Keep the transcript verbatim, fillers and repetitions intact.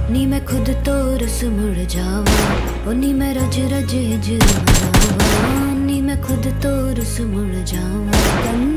नी मैं खुद तो रुस मुड़ जावा, ओ नी मैं रज रज हिजर मनावा, नी मैं खुद तो रुस मुड़ जावा।